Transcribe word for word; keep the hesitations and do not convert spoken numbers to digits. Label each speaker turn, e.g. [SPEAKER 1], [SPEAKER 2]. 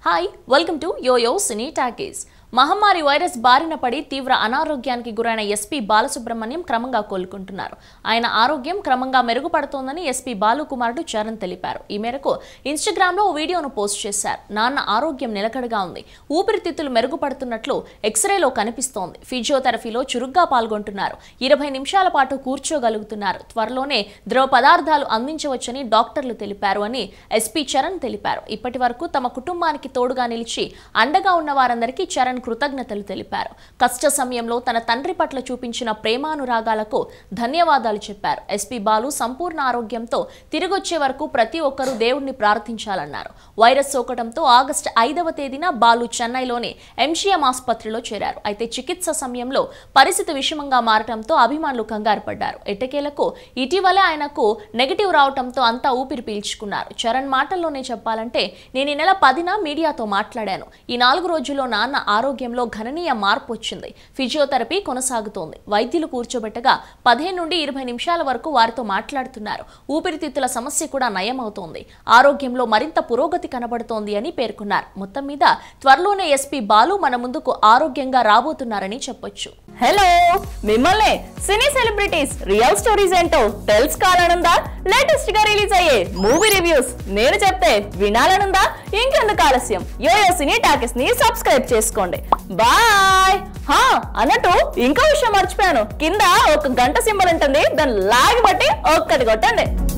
[SPEAKER 1] Hi welcome to YoYo cine talkies. మహమ్మారి virus బారిన పడి తీవ్ర అనారోగ్యానికి గురైన ఎస్పీ బాలసుబ్రహ్మణ్యం క్రమంగా కోలుకుంటున్నారు. ఆయన ఆరోగ్యం క్రమంగా మెరుగుపడుతోందని ఎస్పీ బాలు కుమారుడు చరణ్ తెలిపారు. ఈ మేరకు ఇన్స్టాగ్రామ్ లో ఓ వీడియోను పోస్ట్ చేశారు. నాన్న ఆరోగ్యం నిలకడగా ఉంది, ఊపిరితిత్తులు మెరుగుపడుతున్నట్లు ఎక్స్రేలో కనిపిస్తోంది. ఫిజియోథెరపీలో చురుగ్గా పాల్గొంటున్నారు. ఇరవై నిమిషాల పాటు కూర్చోగలుగుతున్నారు. త్వరలోనే ద్రవ పదార్థాలు అందించవచ్చని డాక్టర్లు తెలిపారు అని ఎస్పీ చరణ్ తెలిపారు. ఇప్పటి వరకు తమ కుటుంబానికి తోడుగా నిలిచి అండగా ఉన్న వారందరికీ చరణ్ కృతజ్ఞతలు తెలిపారు. కష్ట సమయంలో తన తండ్రి పట్ల చూపించిన ప్రేమానురాగాలకు ధన్యవాదాలు చెప్పారు. ఎస్పీ బాలు సంపూర్ణ ఆరోగ్యంతో తిరిగొచ్చే వరకు ప్రతి ఒక్కరూ దేవుణ్ణి ప్రార్థించాలన్నారు. వైరస్ సోకడంతో ఆగస్టు ఐదవ తేదీన బాలు చెన్నైలోని ఎంజీఎం ఆసుపత్రిలో చేరారు. అయితే చికిత్స సమయంలో పరిస్థితి విషమంగా మారటంతో అభిమానులు కంగారు పడ్డారు. ఎట్టకేలకు ఇటీవలే ఆయనకు నెగిటివ్ రావడంతో అంతా ఊపిరి పీల్చుకున్నారు. చరణ్ మాటల్లోనే చెప్పాలంటే, నేను ఈ నెల పదిన మీడియాతో మాట్లాడాను. ఈ నాలుగు రోజుల్లో నాన్న ఆరోగ్యంలో గణనీయ మార్పు వచ్చింది. ఫిజియోథెరపీ కొనసాగుతోంది. వైద్యులు కూర్చోబెట్టగా పదిహేను నుండి ఇరవై నిమిషాల వరకు వారితో మాట్లాడుతున్నారు. ఊపిరితిత్తుల సమస్య కూడా నయం అవుతోంది. ఆరోగ్యంలో మరింత పురోగతి కనబడుతోంది అని పేర్కొన్నారు. మొత్తం మీద త్వరలోనే ఎస్పీ బాలు మన ముందుకు ఆరోగ్యంగా రాబోతున్నారని చెప్పొచ్చు.
[SPEAKER 2] హలో, మిమ్మల్ని సినీ సెలబ్రిటీస్ రియల్ స్టోరీస్ ఏంటో తెలుసుకోవాలనుందా? లేటెస్ట్ గా రిలీజ్ అయ్యే మూవీ రివ్యూస్ నేను చెప్తే వినాలనుందా? ఇంకెందుకు ఆలస్యం, యోయో సినీ టాకీస్ ని సబ్స్క్రైబ్ చేసుకోండి. బాయ్. హా అన్నట్టు ఇంకో విషయం మర్చిపోయాను, కింద ఒక గంట సింబల్ ఉంటుంది, దాన్ని లాగి బట్టి ఒక్కటి కొట్టండి.